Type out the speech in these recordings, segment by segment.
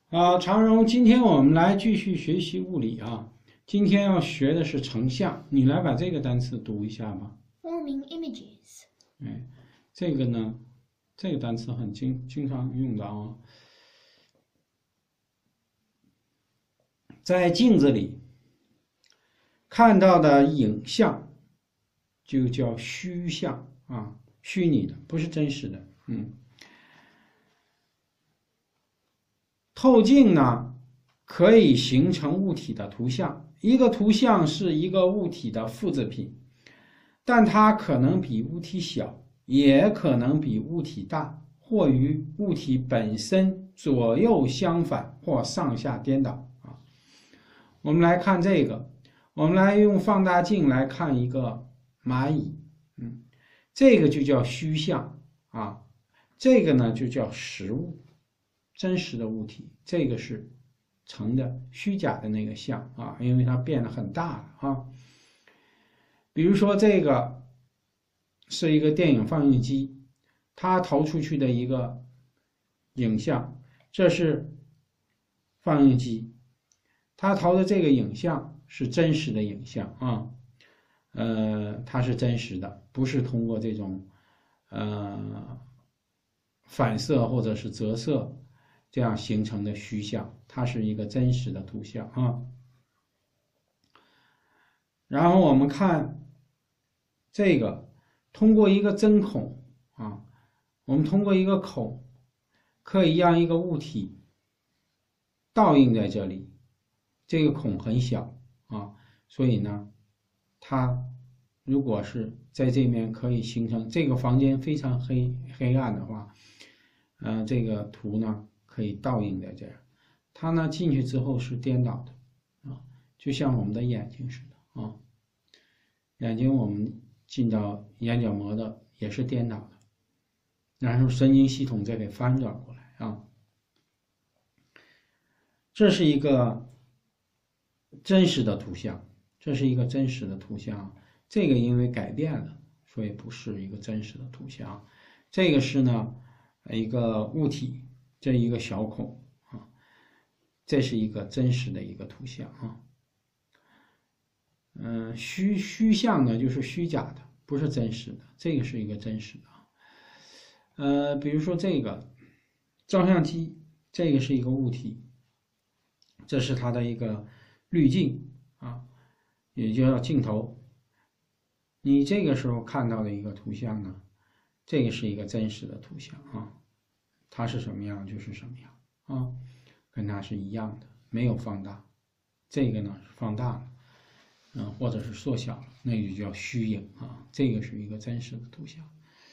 常荣，今天我们来继续学习物理啊。今天要学的是成像，你来把这个单词读一下吧。 Forming images。 这个呢，这个单词很经常用的啊。在镜子里看到的影像就叫虚像啊，虚拟的，不是真实的。透镜呢，可以形成物体的图像。一个图像是一个物体的复制品，但它可能比物体小，也可能比物体大，或与物体本身左右相反或上下颠倒啊。我们来看这个，我们来用放大镜来看一个蚂蚁，这个就叫虚像啊，这个呢就叫实物。真实的物体，这个是成的虚假的那个像啊，因为它变得很大了啊。比如说这个是一个电影放映机，它投出去的一个影像，这是放映机，它投的这个影像是真实的影像啊，它是真实的，不是通过这种反射或者是折射这样形成的虚像，它是一个真实的图像啊。然后我们看这个，通过一个针孔啊，我们通过一个孔可以让一个物体倒映在这里，这个孔很小啊，所以呢，它如果是在这面可以形成这个房间非常黑暗的话，这个图呢可以倒映在这儿，它呢进去之后是颠倒的啊，就像我们的眼睛似的啊，眼睛我们进到眼角膜的也是颠倒的，然后神经系统再给翻转过来啊。这是一个真实的图像，这是一个真实的图像，这个因为改变了，所以不是一个真实的图像。这个是呢一个物体。这一个小孔啊，这是一个真实的一个图像啊。虚像呢就是虚假的，不是真实的，这个是一个真实的。比如说这个照相机，这个是一个物体，这是它的一个滤镜啊，也就叫镜头。你这个时候看到的一个图像呢，这个是一个真实的图像啊。它是什么样就是什么样啊，跟它是一样的，没有放大。这个呢是放大了，或者是缩小了，那就叫虚影啊。这个是一个真实的图像。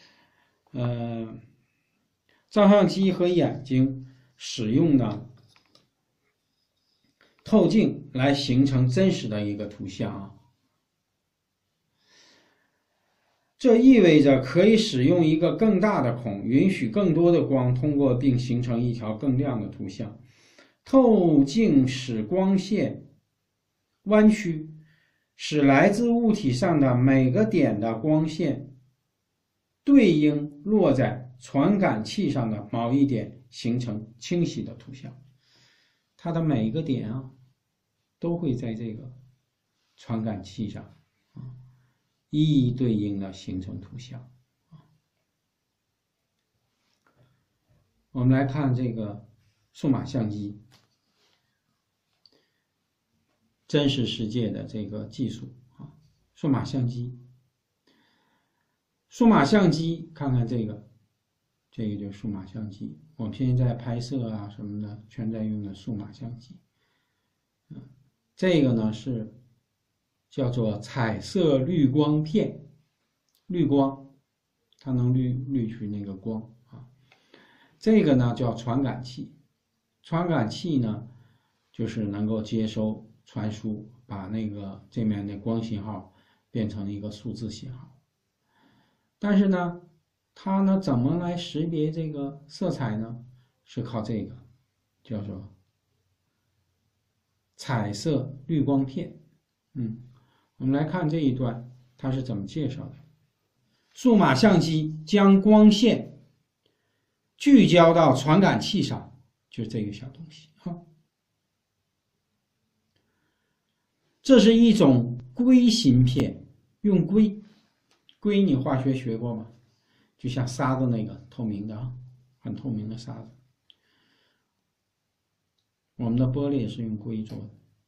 照相机和眼睛使用的透镜来形成真实的一个图像啊。这意味着可以使用一个更大的孔，允许更多的光通过并形成一条更亮的图像。透镜使光线弯曲，使来自物体上的每个点的光线对应落在传感器上的某一点，形成清晰的图像。它的每一个点啊，都会在这个传感器上一一对应的形成图像。我们来看这个数码相机，真实世界的这个技术啊，数码相机，看看这个就是数码相机。我们现在拍摄啊什么的，全在用的数码相机。这个呢是叫做彩色滤光片，滤光，它能滤去那个光啊。这个呢叫传感器，传感器呢就是能够接收传输，把那个这面的光信号变成一个数字信号。但是呢，它呢怎么来识别这个色彩呢？是靠这个叫做彩色滤光片。我们来看这一段，它是怎么介绍的。数码相机将光线聚焦到传感器上， 就这个小东西哈。这是一种硅芯片，用硅你化学学过吗？就像沙子那个透明的啊，很透明的沙子。我们的玻璃也是用硅做的。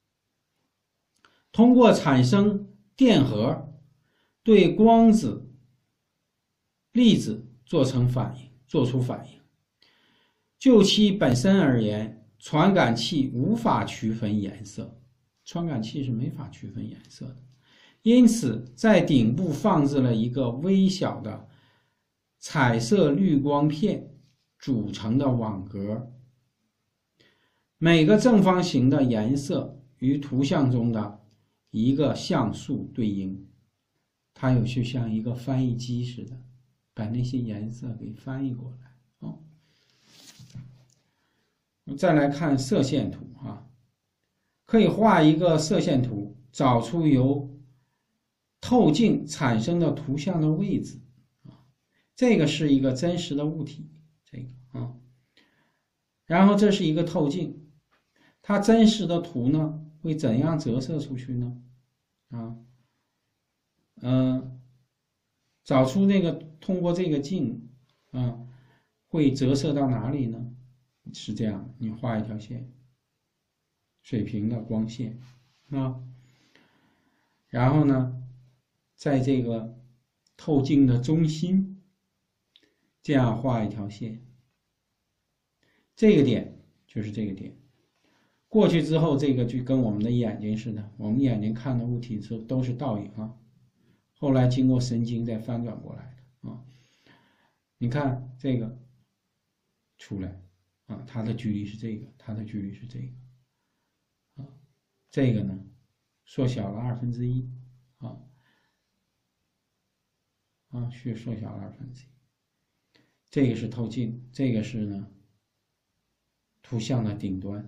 通过产生电荷，对光子、粒子做出反应。就其本身而言，传感器无法区分颜色，传感器是没法区分颜色的。因此，在顶部放置了一个微小的彩色滤光片组成的网格，每个正方形的颜色与图像中的一个像素对应，它有就像一个翻译机似的，把那些颜色给翻译过来。再来看色线图啊，可以画一个色线图，找出由透镜产生的图像的位置啊，这个是一个真实的物体，这个啊，然后这是一个透镜，它真实的图呢会怎样折射出去呢？找出那个通过这个镜会折射到哪里呢？是这样，你画一条线，水平的光线啊，然后呢，在这个透镜的中心，这样画一条线，这个点就是这个点，过去之后，这个就跟我们的眼睛似的，我们眼睛看的物体都是倒影啊，后来经过神经再翻转过来的啊。你看这个出来啊，它的距离是这个，它的距离是这个啊，这个呢缩小了1/2缩小了1/2，这个是透镜，这个是呢图像的顶端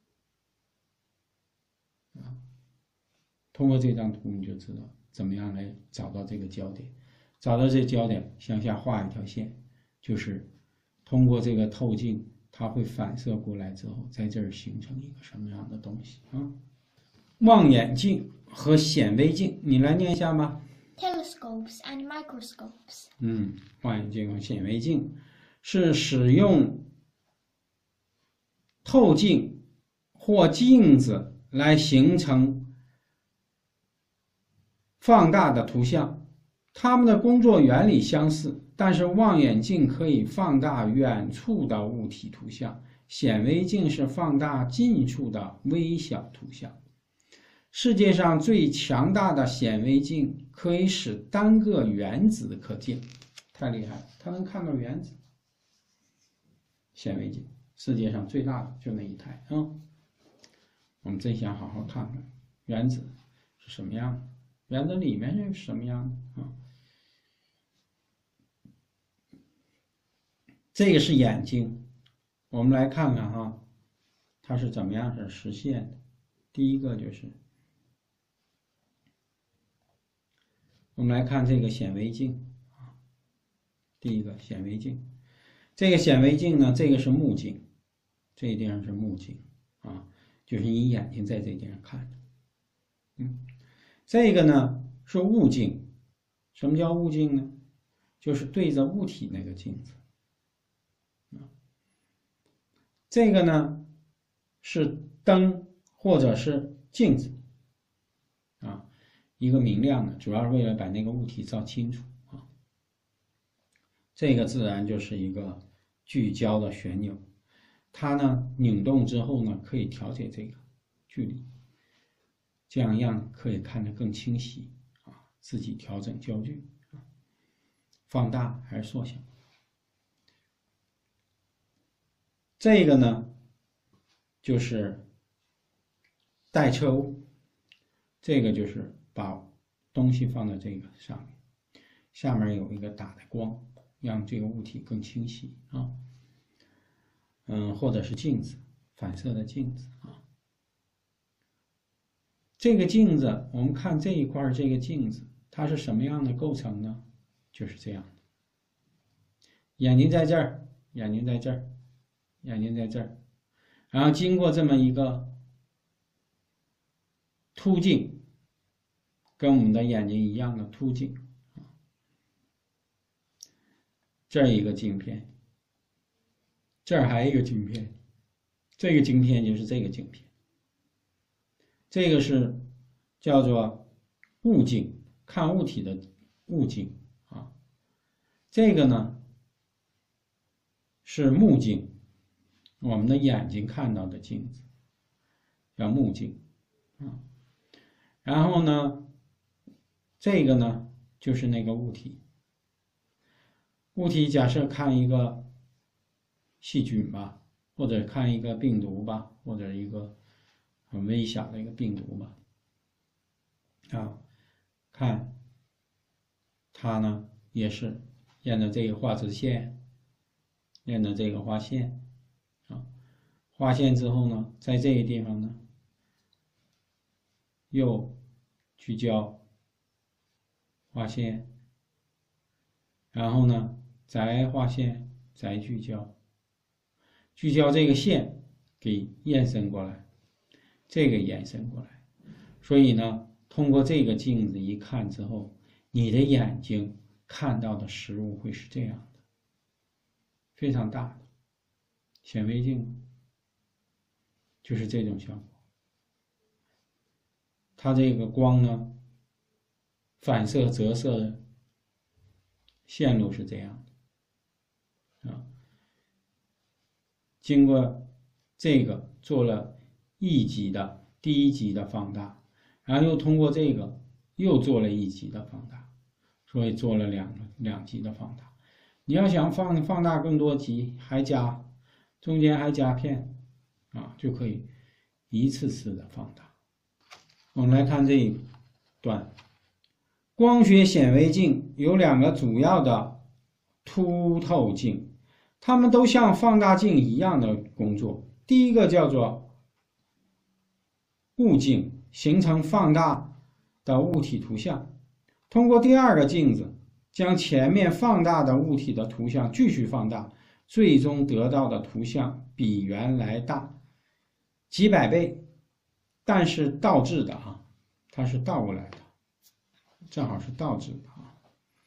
啊。通过这张图你就知道怎么样来找到这个焦点，找到这焦点向下画一条线，就是通过这个透镜，它会反射过来之后，在这儿形成一个什么样的东西啊？望远镜和显微镜，你来念一下吧。 Telescopes and microscopes. 望远镜和显微镜是使用透镜或镜子来形成放大的图像，它们的工作原理相似，但是望远镜可以放大远处的物体图像，显微镜是放大近处的微小图像。世界上最强大的显微镜可以使单个原子可见，太厉害了，它能看到原子。显微镜世界上最大的就那一台我们真想好好看看原子是什么样的，原子里面是什么样的这个是眼睛，我们来看看它是怎么样是实现的。第一个就是我们来看这个显微镜第一个显微镜，这个显微镜呢，这个是目镜，这个地方是目镜就是你眼睛在这地方看的。这个呢是物镜，什么叫物镜呢？就是对着物体那个镜子。这个呢是灯或者是镜子一个明亮的，主要是为了把那个物体照清楚这个自然就是一个聚焦的旋钮，它呢拧动之后呢可以调节这个距离，这样可以看得更清晰自己调整焦距放大还是缩小。这个呢就是带测物，这个就是把东西放在这个上面，下面有一个打的光，让这个物体更清晰或者是镜子，反射的镜子这个镜子我们看这一块这个镜子它是什么样的构成呢？就是这样的，眼睛在这儿，眼睛在这儿，眼睛在这儿然后经过这么一个凸镜，跟我们的眼睛一样的凸镜，这儿一个镜片，这儿还有一个镜片，这个镜片就是这个镜片，这个是叫做物镜，看物体的物镜啊。这个呢是目镜，我们的眼睛看到的镜子叫目镜啊。然后呢，这个呢就是那个物体。物体假设看一个细菌吧，或者看一个病毒吧，或者一个很微小的一个病毒吧，啊，看它呢也是沿着这个画直线，沿着这个画线，啊，画线之后呢，在这个地方呢又聚焦，画线，然后呢再画线，再聚焦，聚焦这个线给延伸过来，这个延伸过来，所以呢，通过这个镜子一看之后，你的眼睛看到的实物会是这样的，非常大的显微镜，就是这种效果。它这个光呢，反射折射的线路是这样的啊。经过这个做了1级的第1级的放大，然后又通过这个又做了1级的放大，所以做了两级的放大。你要想放大更多级，还加中间还加片啊，就可以一次次的放大。我们来看这一段，光学显微镜有2个主要的凸透镜，它们都像放大镜一样的工作。第一个叫做物镜，形成放大的物体图像，通过第2个镜子将前面放大的物体的图像继续放大，最终得到的图像比原来大几百倍，但是倒置的啊，它是倒过来的，正好是倒置的啊。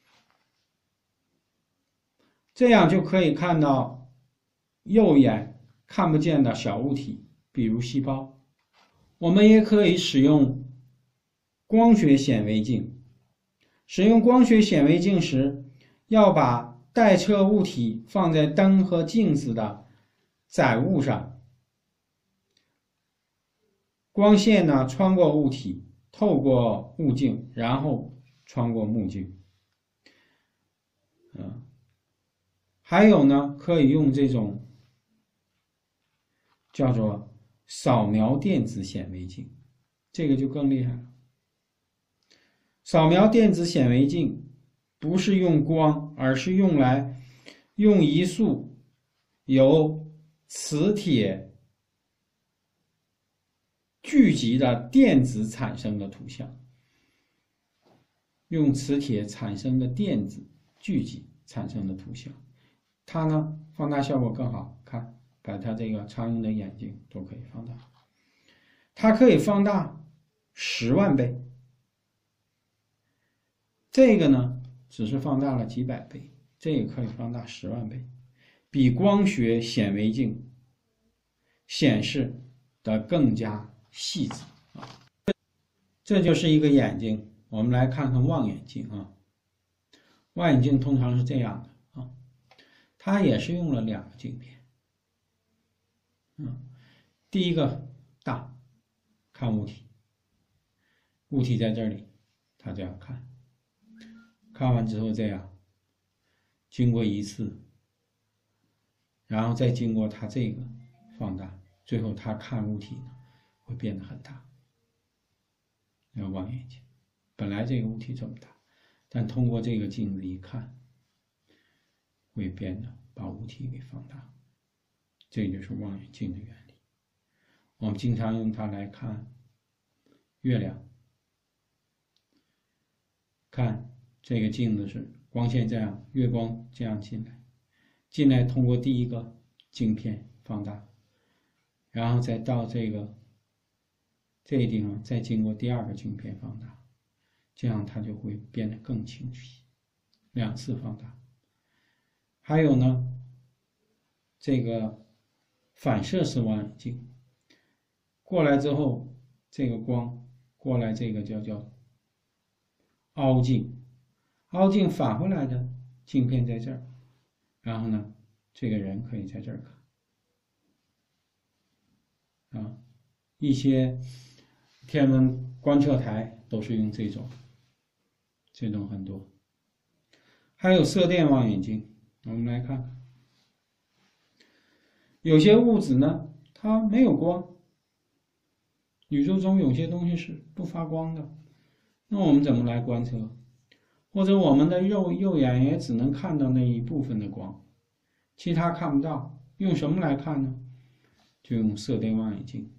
这样就可以看到肉眼看不见的小物体，比如细胞。我们也可以使用光学显微镜。使用光学显微镜时，要把待测物体放在灯和镜子的载物上，光线呢穿过物体，透过物镜，然后穿过目镜。还有呢，可以用这种叫做扫描电子显微镜，这个就更厉害了。扫描电子显微镜不是用光，而是用一束由磁铁聚集的电子产生的图像，用磁铁产生的电子聚集产生的图像，它呢放大效果更好，看把它这个苍蝇的眼睛都可以放大，它可以放大10万倍，这个呢只是放大了几百倍，这个可以放大10万倍，比光学显微镜显示的更加细致啊。这就是一个眼睛，我们来看看望远镜啊。望远镜通常是这样的啊，它也是用了2个镜片。第一个大，看物体，物体在这里，它这样看，看完之后这样，经过一次，然后再经过它这个放大，最后它看物体呢会变得很大。那望远镜本来这个物体这么大，但通过这个镜子一看，会变得把物体给放大，这就是望远镜的原理。我们经常用它来看月亮，看这个镜子是光线这样，月光这样进来，通过第一个镜片放大， 然后再到这个地方，再经过第二个镜片放大，这样它就会变得更清晰。2次放大。还有呢，这个反射式望远镜过来之后，这个光过来，这个叫凹镜，凹镜返回来的镜片在这儿，然后呢，这个人可以在这儿看啊。一些天文观测台都是用这种很多。还有射电望远镜，我们来看，有些物质呢，它没有光，宇宙中有些东西是不发光的，那我们怎么来观测？或者我们的肉眼也只能看到那一部分的光，其他看不到，用什么来看呢？就用射电望远镜。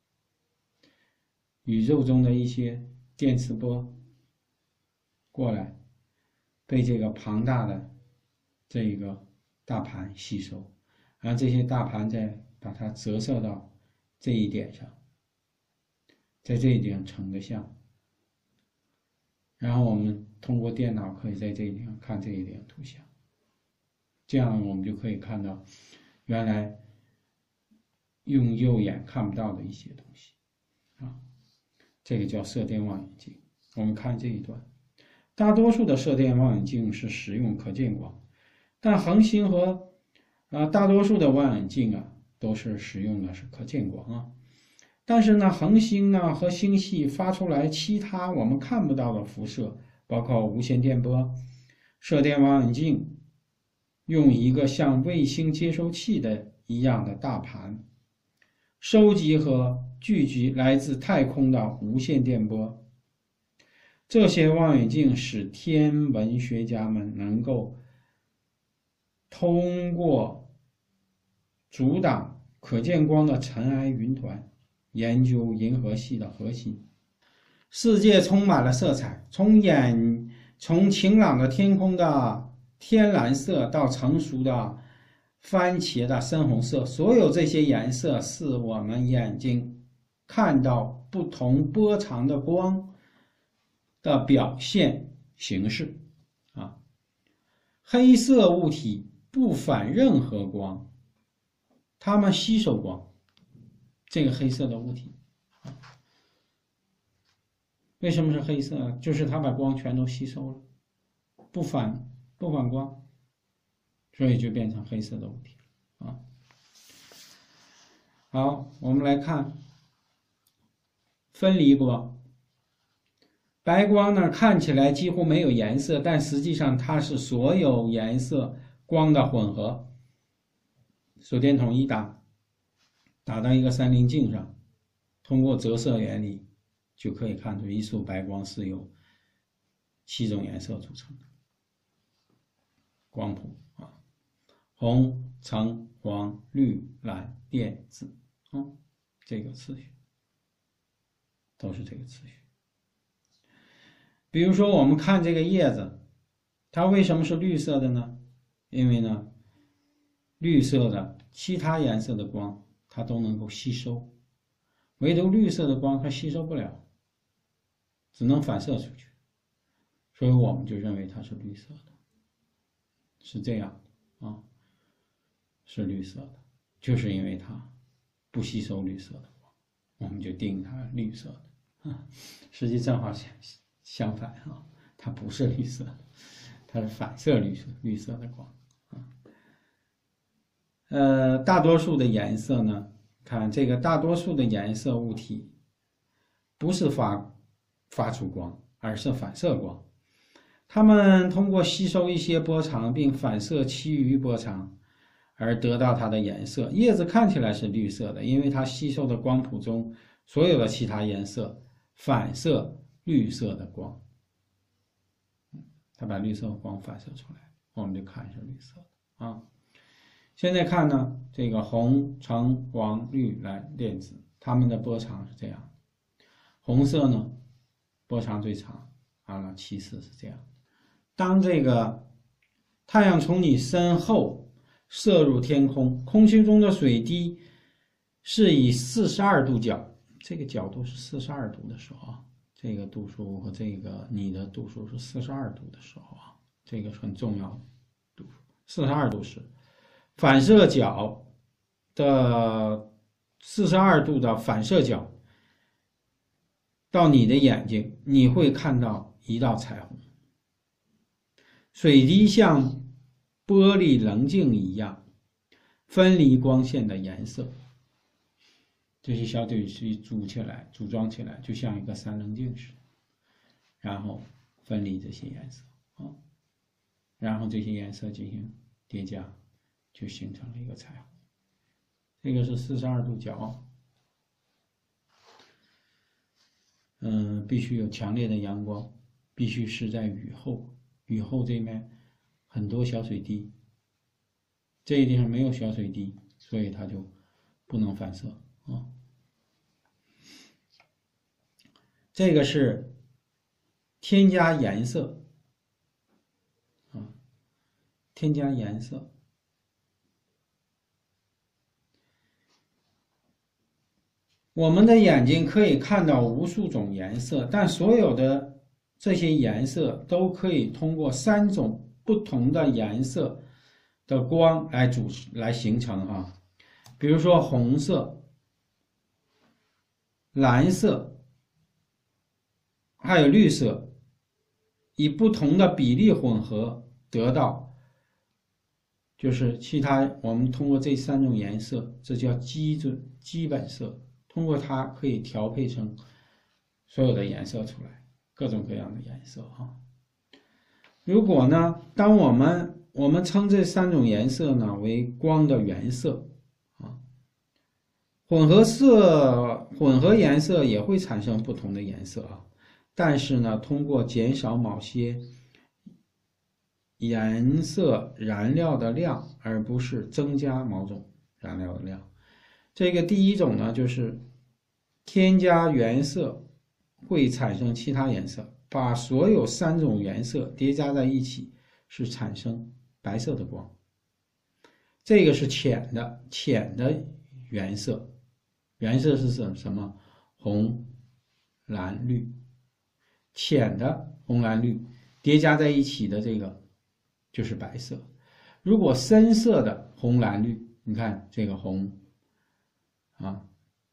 宇宙中的一些电磁波过来，被这个庞大的这个大盘吸收，然后这些大盘再把它折射到这一点上，在这一点成的像，然后我们通过电脑可以在这一点看这一点图像，这样我们就可以看到原来用肉眼看不到的一些东西啊。这个叫射电望远镜。我们看这一段，大多数的射电望远镜是使用可见光，但恒星和大多数的望远镜都是使用的是可见光啊。但是呢，恒星呢和星系发出来其他我们看不到的辐射，包括无线电波，射电望远镜用一个像卫星接收器的一样的大盘，收集和聚集来自太空的无线电波。这些望远镜使天文学家们能够通过阻挡可见光的尘埃云团研究银河系的核心。世界充满了色彩，从晴朗的天空的天蓝色到成熟的番茄的深红色，所有这些颜色是我们眼睛看到不同波长的光的表现形式啊。黑色物体不反任何光，它们吸收光。这个黑色的物体为什么是黑色？就是它把光全都吸收了，不反光，所以就变成黑色的物体啊。好，我们来看分离光。白光呢，看起来几乎没有颜色，但实际上它是所有颜色光的混合。手电筒一打到一个三棱镜上，通过折射原理就可以看出一束白光是由7种颜色组成的光谱啊，红、橙、黄、绿、蓝、靛、紫这个次序都是这个次序。比如说我们看这个叶子，它为什么是绿色的呢？因为呢，绿色的其他颜色的光它都能够吸收，唯独绿色的光它吸收不了，只能反射出去，所以我们就认为它是绿色的，是这样的啊，是绿色的，就是因为它不吸收绿色的光，我们就定它绿色的啊。实际正好相反啊，它不是绿色的，它是反射绿色的光啊。大多数的颜色呢，看这个大多数的颜色物体不是发出光，而是反射光。它们通过吸收一些波长并反射其余波长而得到它的颜色。叶子看起来是绿色的，因为它吸收的光谱中所有的其他颜色反射绿色的光，它把绿色的光反射出来，我们就看是绿色的啊。现在看呢，这个红、橙、黄、绿、蓝、靛、紫，它们的波长是这样。红色呢，波长最长，完了其次是这样。当这个太阳从你身后射入天空，空气中的水滴是以42度角，这个角度是42度的时候啊，这个度数和这个你的度数是42度的时候啊，这个很重要。度数42度是反射角的42度的反射角到你的眼睛，你会看到一道彩虹。水滴像玻璃棱镜一样分离光线的颜色，这些小水滴组装起来，就像一个三棱镜似的，然后分离这些颜色啊，然后这些颜色进行叠加，就形成了一个彩虹。这个是42度角，必须有强烈的阳光，必须是在雨后。雨后这面很多小水滴，这一地方没有小水滴，所以它就不能反射啊。这个是添加颜色啊，添加颜色。我们的眼睛可以看到无数种颜色，但所有的这些颜色都可以通过3种不同的颜色的光来形成哈。比如说红色、蓝色，还有绿色，以不同的比例混合得到，就是我们通过这3种颜色，这叫基本色，通过它可以调配成所有的颜色出来。各种各样的颜色哈。如果呢，当我们称这3种颜色呢为光的原色啊，混合颜色也会产生不同的颜色啊，但是呢，通过减少某些颜色燃料的量，而不是增加某种燃料的量。这个第一种呢，就是添加原色会产生其他颜色，把所有3种颜色叠加在一起，是产生白色的光。这个是浅的原色，原色是什么？红、蓝、绿。浅的红、蓝、绿叠加在一起的这个就是白色。如果深色的红、蓝、绿，你看这个红啊。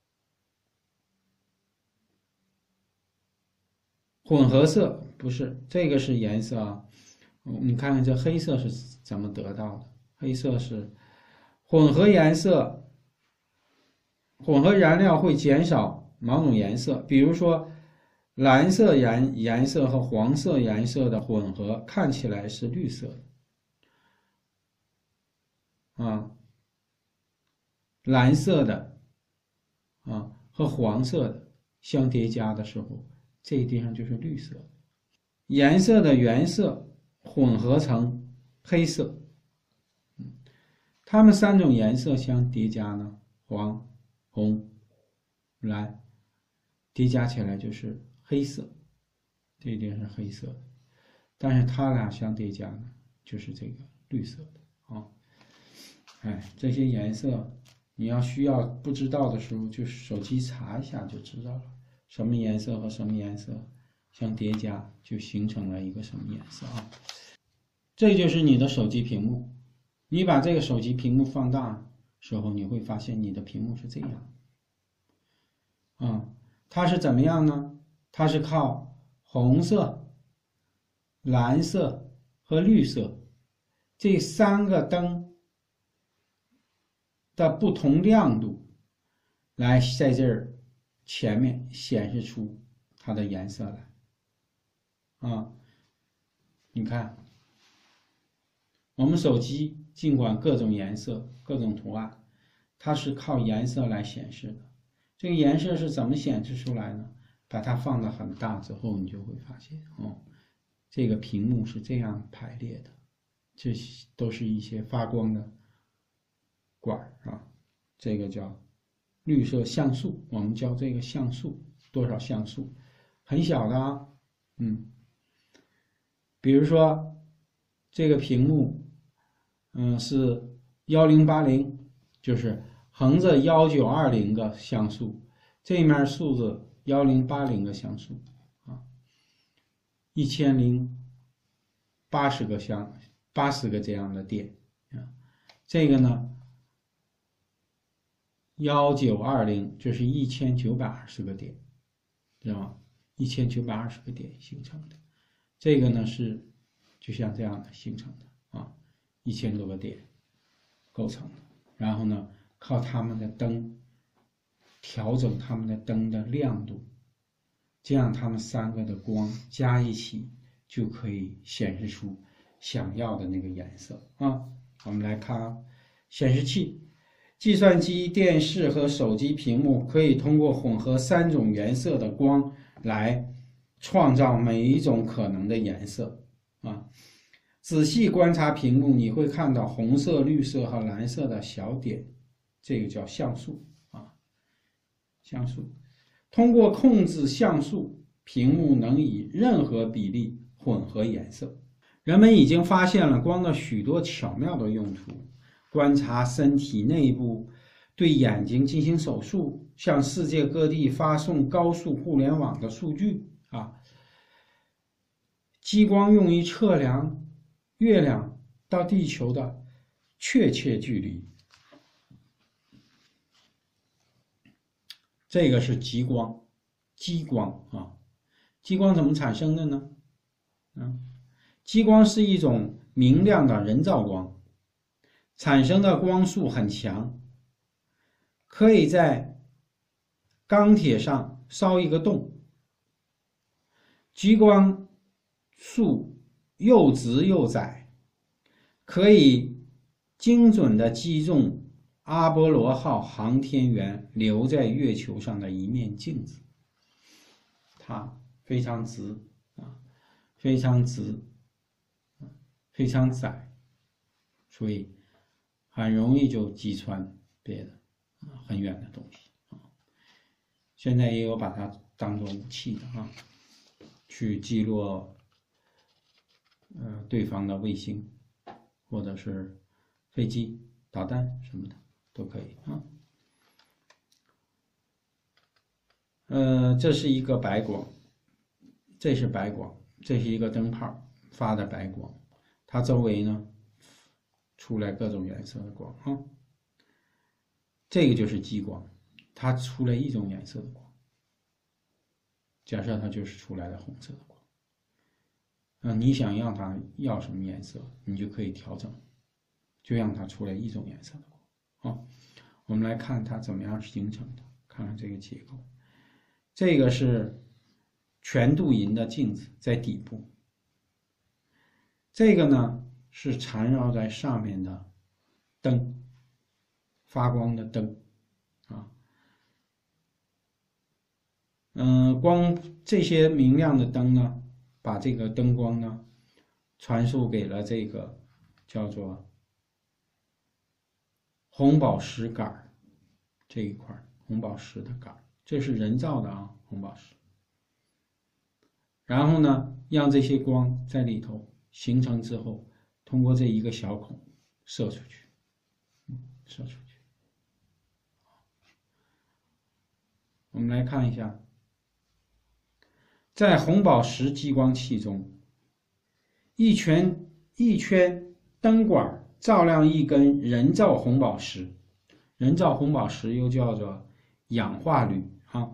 混合色不是，这个是颜色啊。你看看这黑色是怎么得到的？黑色是混合颜色，混合燃料会减少某种颜色，比如说蓝色颜色和黄色颜色的混合看起来是绿色的啊，蓝色的啊和黄色的相叠加的时候，这一地方就是绿色。颜色的原色混合成黑色，它们3种颜色相叠加呢，黄、红、蓝，叠加起来就是黑色，这一点是黑色的。但是它俩相叠加呢，就是这个绿色的啊。这些颜色你需要不知道的时候，就手机查一下就知道了，什么颜色和什么颜色相叠加就形成了一个什么颜色啊。这就是你的手机屏幕，你把这个手机屏幕放大时候，你会发现你的屏幕是这样它是怎么样呢？它是靠红色、蓝色和绿色这3个灯的不同亮度来在这儿前面显示出它的颜色来你看我们手机尽管各种颜色各种图案，它是靠颜色来显示的。这个颜色是怎么显示出来呢？把它放得很大之后，你就会发现这个屏幕是这样排列的，这都是一些发光的管啊，这个叫绿色像素，我们叫这个像素，多少像素，很小的啊，比如说这个屏幕，是1080，就是横着1920个像素，这面数字1080个像素啊，1080个80个这样的点啊。这个呢1920，这是1920个点，知道吗？1920个点形成的。这个呢是就像这样的形成的啊，1000多个点构成的。然后呢，靠它们的灯调整它们的灯的亮度，这样它们3个的光加一起就可以显示出想要的那个颜色啊。我们来看啊，显示器、计算机、电视和手机屏幕可以通过混合3种颜色的光来创造每一种可能的颜色啊。仔细观察屏幕，你会看到红色、绿色和蓝色的小点，这个叫像素啊。像素通过控制像素，屏幕能以任何比例混合颜色。人们已经发现了光的许多巧妙的用途，观察身体内部，对眼睛进行手术，向世界各地发送高速互联网的数据啊。激光用于测量月亮到地球的确切距离。这个是激光啊。激光怎么产生的呢？激光是一种明亮的人造光，产生的光速很强，可以在钢铁上烧一个洞。激光束又直又窄，可以精准地击中阿波罗号航天员留在月球上的一面镜子。它非常直啊，非常直，非常窄，所以很容易就击穿别的很远的东西啊。现在也有把它当作武器的啊，去击落对方的卫星或者是飞机、导弹什么的都可以啊。这是一个白光，这是白光，这是一个灯泡发的白光，它周围呢出来各种颜色的光啊。这个就是激光，它出来一种颜色的光。假设它就是出来的红色的光。你想让它要什么颜色，你就可以调整，就让它出来一种颜色的光啊。我们来看它怎么样形成的，看看这个结构。这个是全镀银的镜子在底部，这个呢是缠绕在上面的灯，发光的灯啊。光这些明亮的灯呢，把这个灯光呢传输给了这个叫做红宝石杆这一块，红宝石的杆，这是人造的啊，红宝石。然后呢，让这些光在里头形成之后，通过这一个小孔射出去，射出去。我们来看一下，在红宝石激光器中，一圈灯管照亮一根人造红宝石，人造红宝石又叫做氧化铝啊。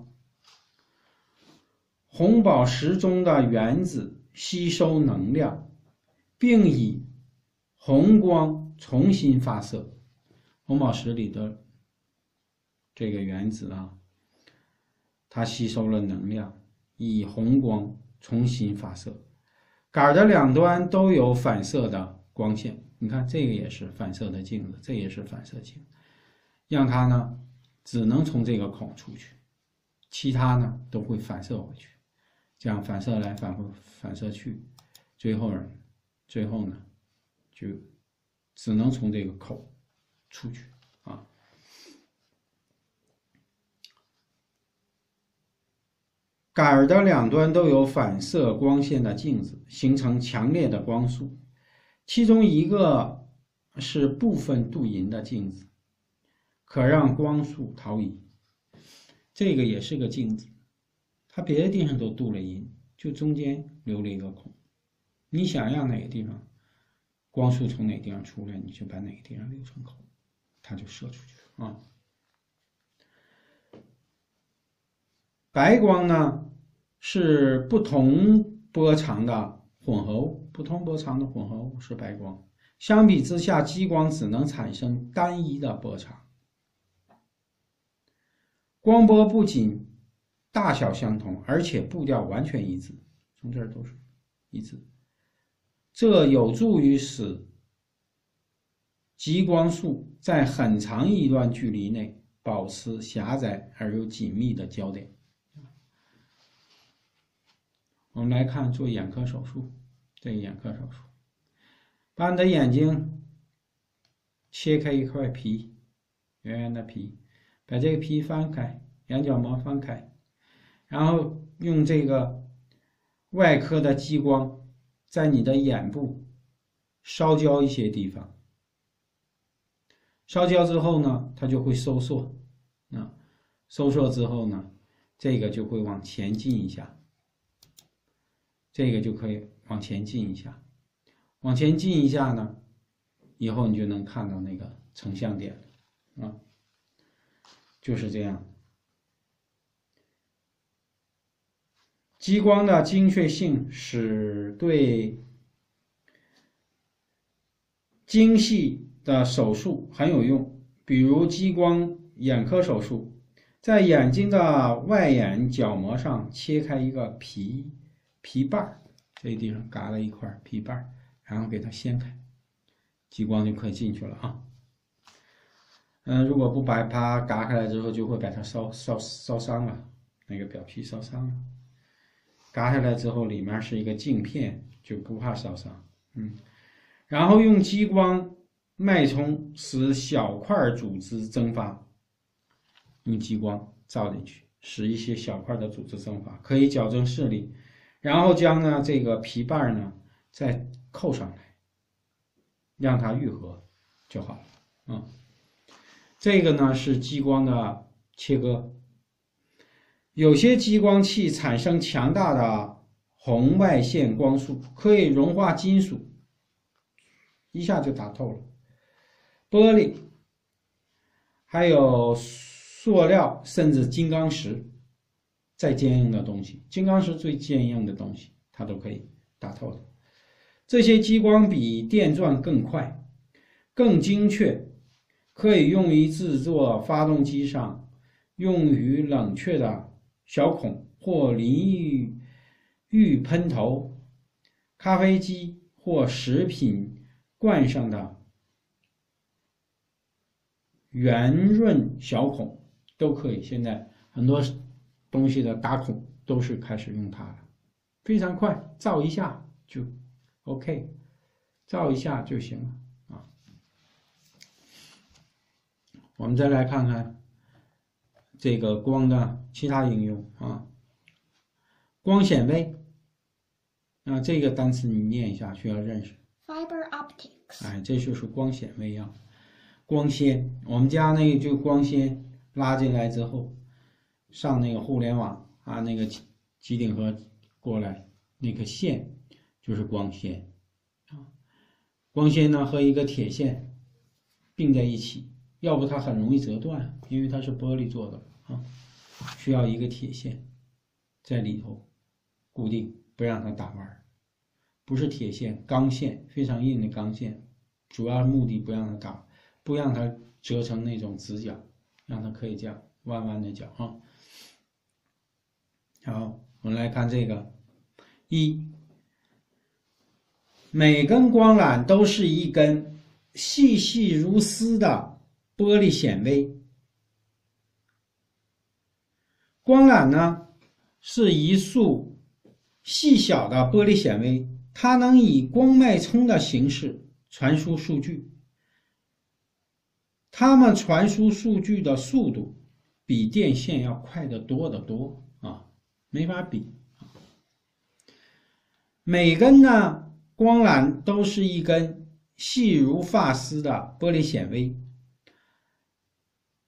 红宝石中的原子吸收能量，并以红光重新发射。红宝石里的这个原子啊，它吸收了能量，以红光重新发射。杆的两端都有反射的光线，你看这个也是反射的镜子，这也是反射镜，让它呢只能从这个孔出去，其他呢都会反射回去，这样反射来反射去，最后呢就只能从这个口出去啊。杆的两端都有反射光线的镜子，形成强烈的光束。其中一个是部分镀银的镜子， 可让光束逃逸。这个也是个镜子，它别的地方都镀了银，就中间留了一个孔。你想让哪个地方光束从哪个地方出来，你就把哪个地方留成孔，它就射出去啊。白光呢是不同波长的混合物，不同波长的混合物是白光。相比之下，激光只能产生单一的波长。光波不仅大小相同，而且步调完全一致，从这儿都是一致。这有助于使激光束在很长一段距离内保持狭窄而又紧密的焦点。我们来看做眼科手术，这个眼科手术，把你的眼睛切开一块皮，圆圆的皮，把这个皮翻开，眼角膜翻开，然后用这个外科的激光在你的眼部烧焦一些地方，烧焦之后呢，它就会收缩，收缩之后呢，这个就会往前进一下，这个就可以往前进一下，往前进一下呢，以后你就能看到那个成像点了，就是这样。激光的精确性使对精细的手术很有用，比如激光眼科手术，在眼睛的外眼角膜上切开一个皮瓣，这地方嘎了一块皮瓣，然后给它掀开，激光就可以进去了啊。如果不把它嘎开来之后，就会把它烧伤了，那个表皮烧伤了。嘎下来之后，里面是一个镜片，就不怕烧伤。然后用激光脉冲使小块组织蒸发，用激光照进去，使一些小块的组织蒸发，可以矫正视力。然后将这个皮瓣再扣上来，让它愈合就好了。这个呢是激光的切割。有些激光器产生强大的红外线光束，可以融化金属，一下就打透了。玻璃，还有塑料，甚至金刚石，再坚硬的东西，金刚石最坚硬的东西，它都可以打透的。这些激光比电钻更快、更精确，可以用于制作发动机上用于冷却的小孔或淋浴喷头、咖啡机或食品罐上的圆润小孔都可以。现在很多东西的打孔都是开始用它了，非常快，照一下就 OK， 照一下就行了。我们再来看看这个光的其他应用光显微这个单词你念一下，需要认识。 Fiber optics。 这就是光显微光纤，我们家那个就光纤拉进来之后，上那个互联网那个机顶盒过来，那个线就是光纤光纤呢和一个铁线并在一起，要不它很容易折断，因为它是玻璃做的需要一个铁线在里头固定，不让它打弯，不是铁线，钢线，非常硬的钢线，主要目的不让它折成那种直角，让它可以这样弯弯的角好，我们来看这个每根光缆都是一根细细如丝的玻璃显微。光缆呢是一束细小的玻璃显微，它能以光脉冲的形式传输数据。它们传输数据的速度比电线要快得多得多没法比。每根光缆都是一根细如发丝的玻璃显微，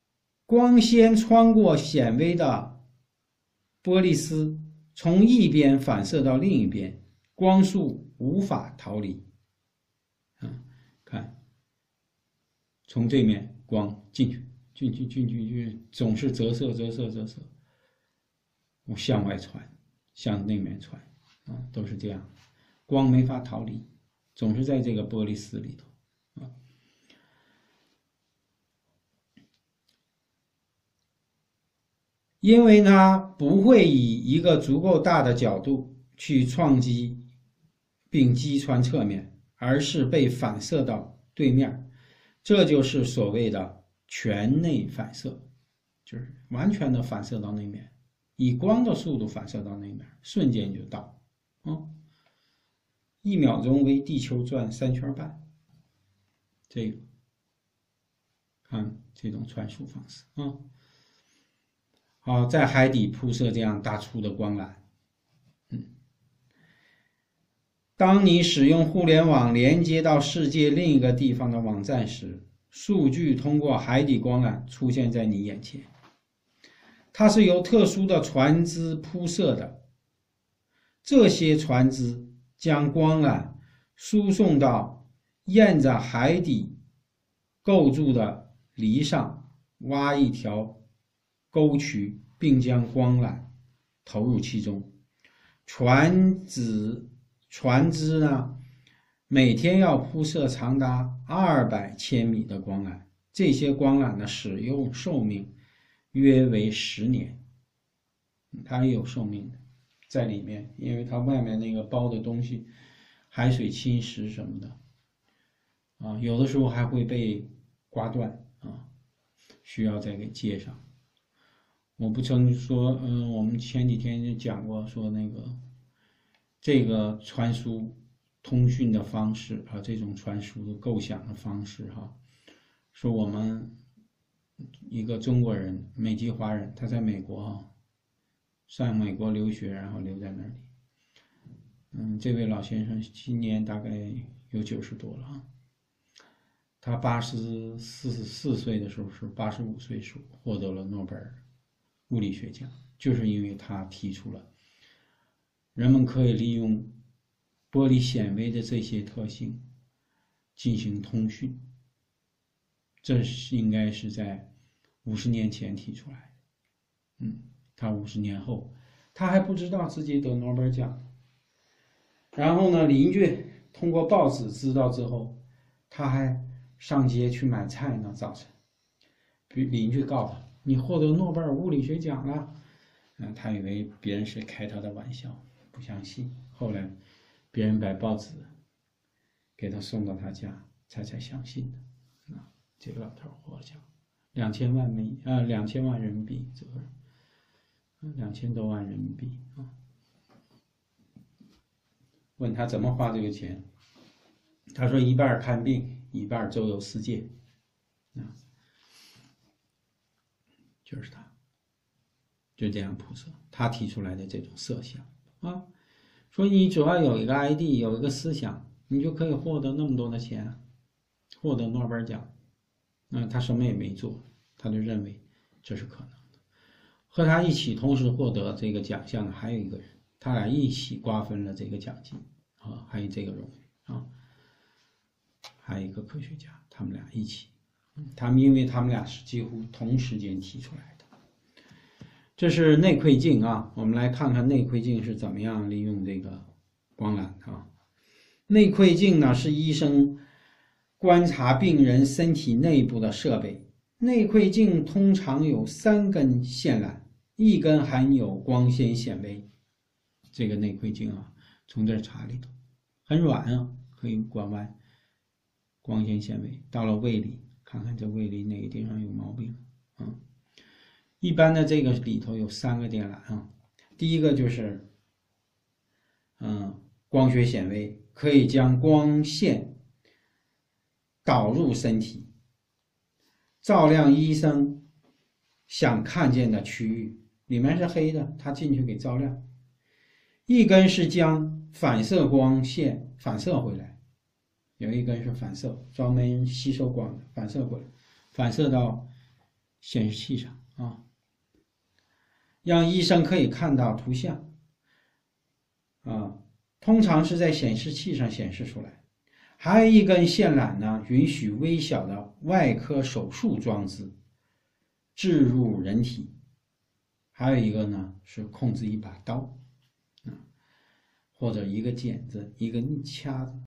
光先穿过显微的玻璃丝，从一边反射到另一边，光束无法逃离。看，从这面光进去，总是折射，向外传，向那面传，都是这样，光没法逃离，总是在这个玻璃丝里头。因为它不会以一个足够大的角度去撞击并击穿侧面，而是被反射到对面，这就是所谓的全内反射，就是完全的反射到那面，以光的速度反射到那面，瞬间就到。1秒钟为地球转3圈半，这个看这种传输方式啊。好，在海底铺设这样大粗的光缆。当你使用互联网连接到世界另一个地方的网站时，数据通过海底光缆出现在你眼前。它是由特殊的船只铺设的，这些船只将光缆输送到沿着海底构筑的犁上，挖一条沟渠，并将光缆投入其中。船只呢，每天要铺设长达200千米的光缆，这些光缆的使用寿命约为10年。它也有寿命的在里面，因为它外面那个包的东西，海水侵蚀什么的，有的时候还会被刮断需要再给接上。我不曾说，我们前几天就讲过，说那个这个传输通讯的方式这种传输的构想的方式说我们一个中国人，美籍华人，他在美国上美国留学，然后留在那里。这位老先生今年大概有90多了他84岁的时候，是85岁时候获得了诺贝尔物理学奖，就是因为他提出了人们可以利用玻璃显微的这些特性进行通讯，这是应该是在50年前提出来的。他50年后，他还不知道自己得诺贝尔奖。然后呢，邻居通过报纸知道之后，他还上街去买菜呢。早晨，邻居告诉他：“你获得诺贝尔物理学奖了。”他以为别人是开他的玩笑，不相信。后来，别人把报纸给他送到他家，他才相信的。这个老头获奖，2000万人民币，这个2000多万人民币问他怎么花这个钱，他说一半看病，一半周游世界。就是他，就这样铺设，他提出来的这种设想说你只要有一个 ID， 有一个思想，你就可以获得那么多的钱，获得诺贝尔奖。他什么也没做，他就认为这是可能的。和他一起同时获得这个奖项的还有一个人，他俩一起瓜分了这个奖金还有这个荣誉还有一个科学家，他们俩一起，因为他们俩是几乎同时间提出来的。这是内窥镜我们来看看内窥镜是怎么样利用这个光缆内窥镜呢，是医生观察病人身体内部的设备。内窥镜通常有3根线缆，一根含有光纤显微。这个内窥镜从这查里头很软可以拐弯光纤显微。到了胃里，看看这胃里哪个地方有毛病一般的这个里头有3个电缆第一个就是光学显微，可以将光线导入身体，照亮医生想看见的区域，里面是黑的，他进去给照亮。一根是将反射光线反射回来，有一根是反射，专门吸收光的，反射过来，反射到显示器上啊，让医生可以看到图像啊，通常是在显示器上显示出来。还有一根线缆呢，允许微小的外科手术装置置入人体。还有一个呢是控制一把刀，或者一个剪子、一个掐子。